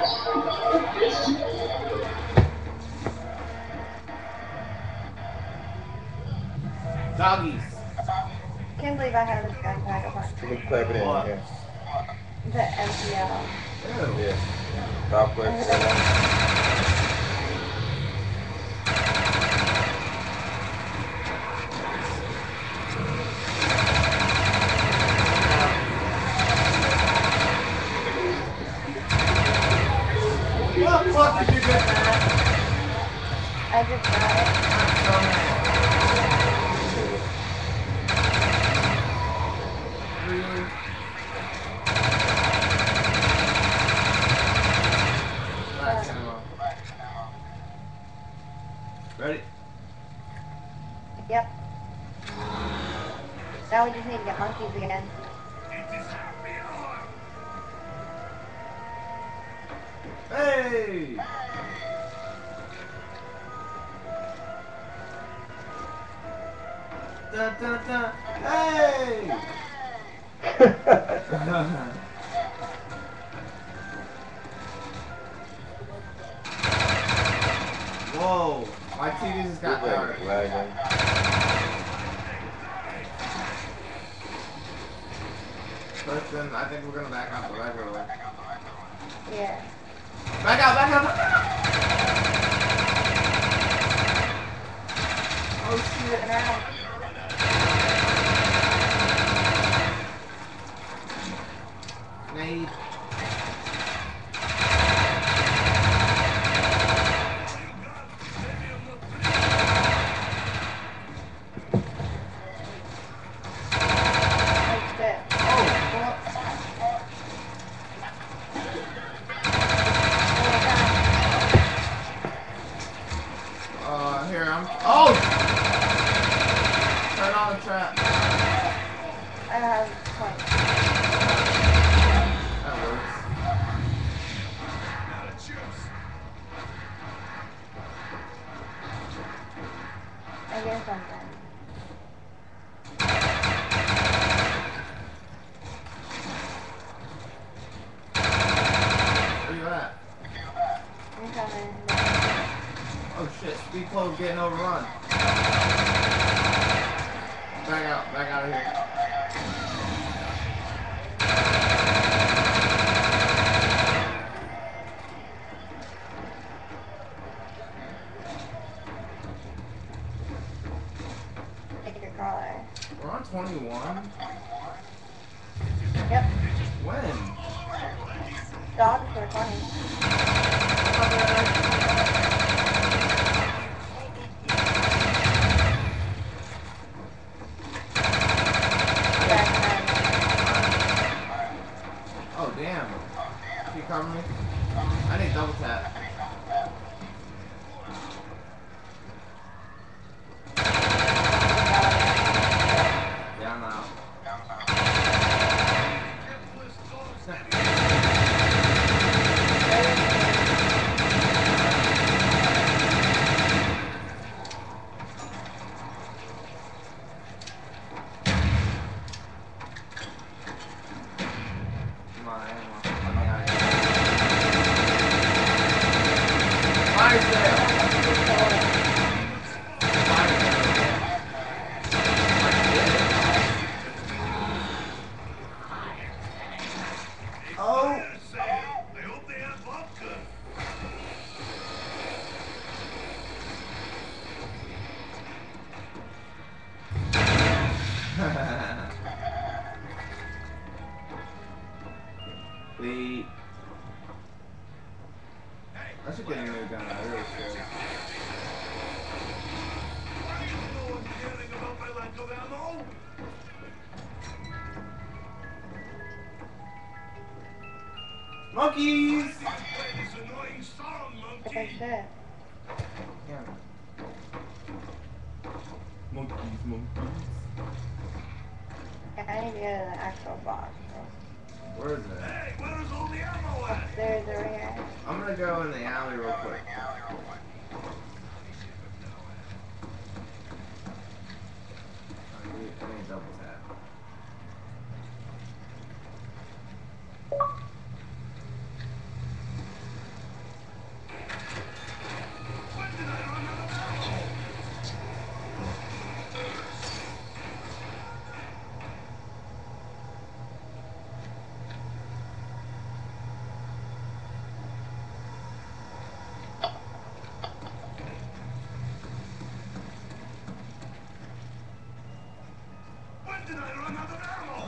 Doggies. Can't believe I have this gun pack of You can type it in What? here. the MPL. Ew. Yeah. Top click. What the fuck did you get that? I just got it. Really? Last ammo. Ready? Yep. Now we just need to get monkeys again. Hey! Dun, dun, dun. Hey! Whoa! My TV just got dark. Lagging. Listen, I think we're gonna back out the regular way. Yeah. Back out, back out, back out! Oh shit. Turn around. Nade. Oh shit. Here, oh! Turn on the trap. I have point. That works. I guess I'm done. Where you at? I'm coming. Oh shit, speed close getting overrun. Back out of here. Take your collar. We're on 21? Yep. When? Dogs for 20. Oh damn. Can you cover me? I need double tap. Yeah, I'm out. Come on, ammo. Let me out of here. Fire sale! Fire sale. Oh! The I should get a new gun. I really should. Monkeys! Oh shit. Yeah. Monkeys, monkeys. Yeah, I need to go to the actual box. Where is it? Upstairs over here. I'm gonna go in the alley real quick. I need double tap.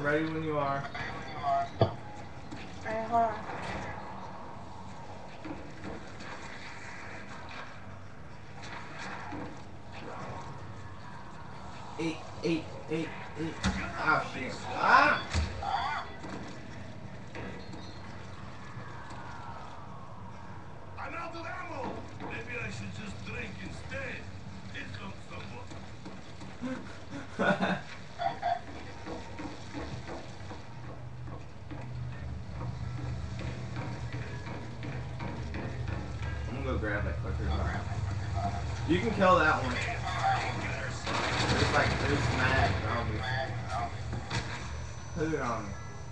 Ready when you are. Alright, hold on. Eight. Oh shit. Ah! I'm out of ammo. Maybe I should just drink instead. It's on someone. I'm gonna go grab that clicker. You can kill that one. There's mag zombies. Put it on me.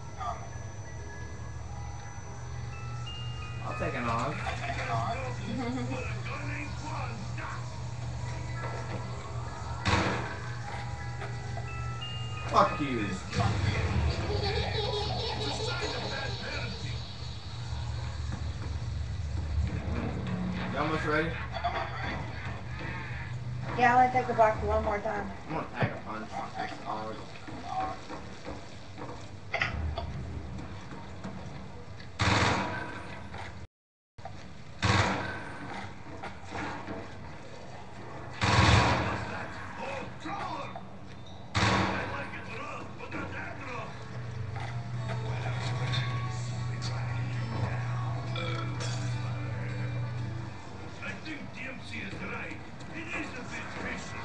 I'll take an on. Fuck you. You almost ready? Yeah, I want to take the box one more time. I'm gonna pack a punch. It's hard. I think DMC is right. It is a bit fishy.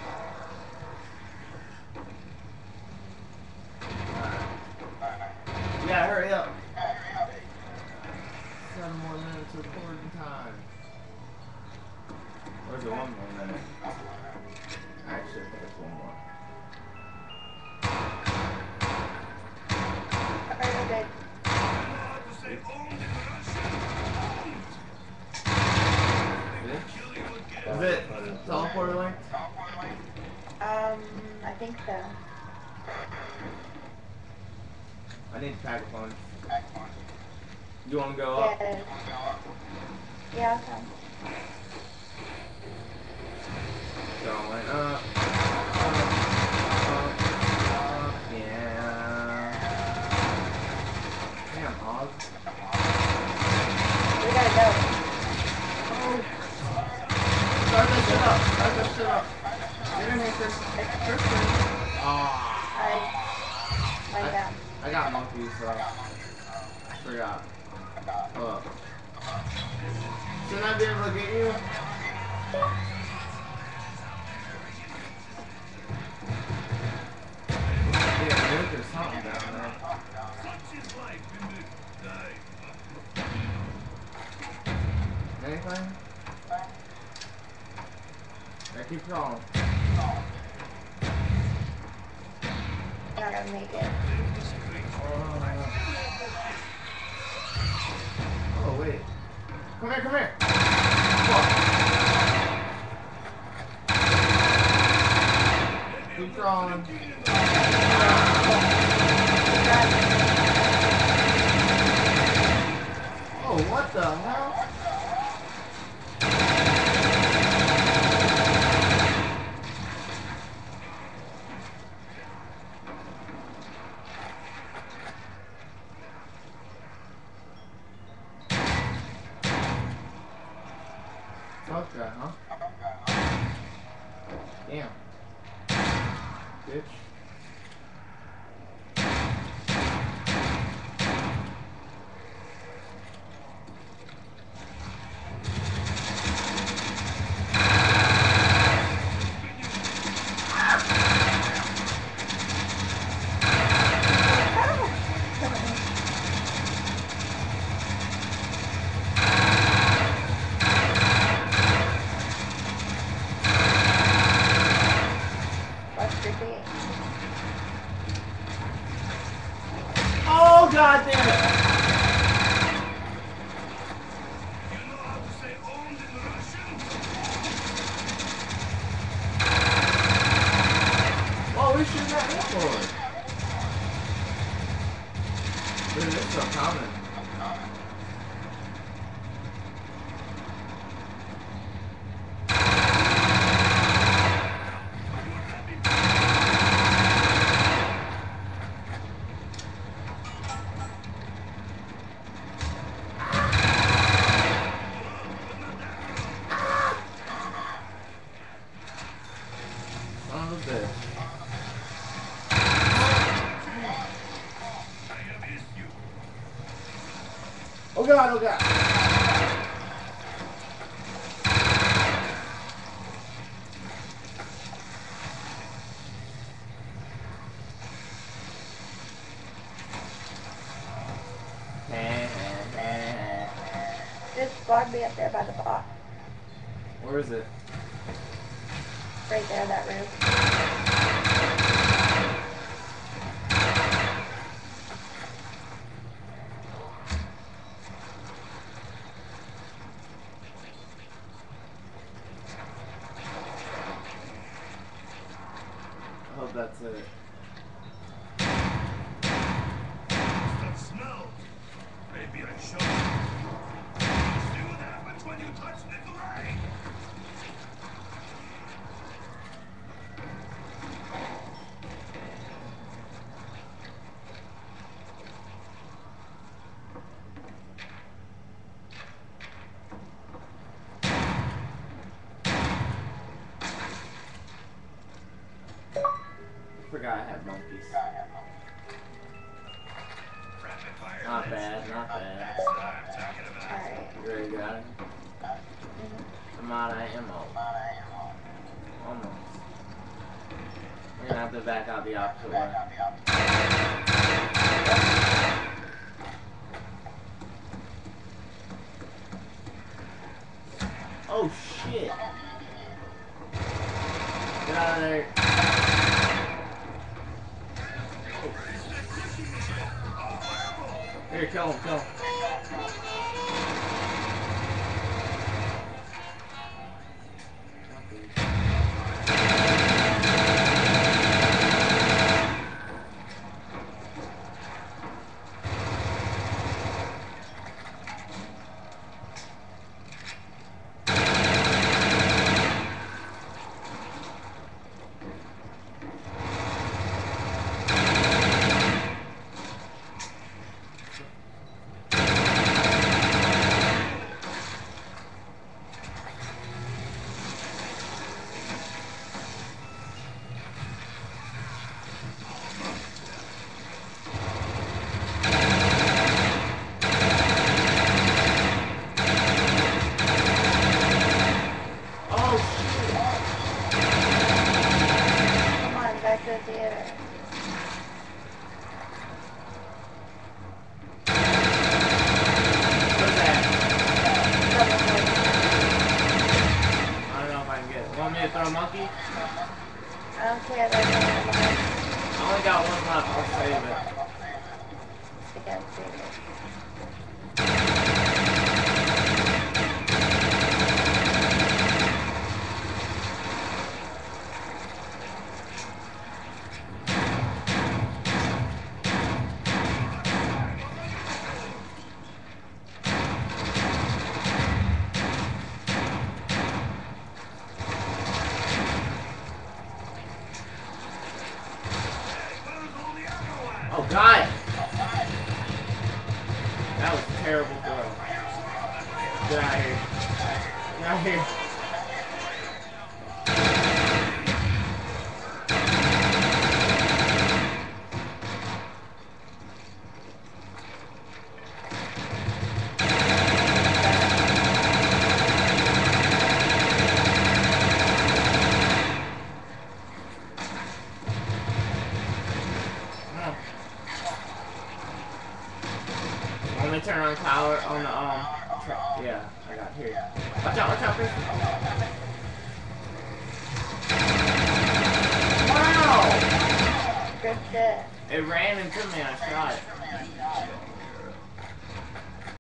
Yeah, hurry up. 7 more minutes recording time. Or is it 1 more minute? Actually, I think it's 1 more. Alright, okay. How to say owned in Russian? Kill you again. Is it teleporter link? I think so. I need to pack a punch. You wanna go up? Yeah. Yeah, okay. Going up. Yeah. Damn, Oz. We gotta go. Start that shit up. Get in here, Chris. Aw. Alright. Lie down. I got monkeys, so I forgot. Look. Shouldn't I be able to get you? Yeah, nuke or something down there. Such is life in the day. Anything? Yeah, keep going. Not gonna make it. Oh, wait. Come here. Fuck. Keep crawling. Oh, what the hell? Fuck that, huh? Damn. Bitch. What's your thing? god, oh god. Just squad me up there by the box. Where is it? Right there, that roof. I hope that's it. That smell. Maybe I should. See what happens when you touch Nikolai. Forgot I had monkeys. Rapid fire. Not bad, not bad. That's what I'm talking about. Alright. You ready to get out of here? I'm out of ammo. Almost. We're gonna have to back out the opposite way. Oh shit! Get out of there! Here, kill him, kill him. Throw a monkey? I don't care. There's no one. I only got one left. I'll save it. I can't save it. Oh god! That was a terrible throw. Get out of here. Get out of here. Let me turn on power on the yeah, I got here. Watch out, Chris. Wow! Good shit. It ran into me, I shot it.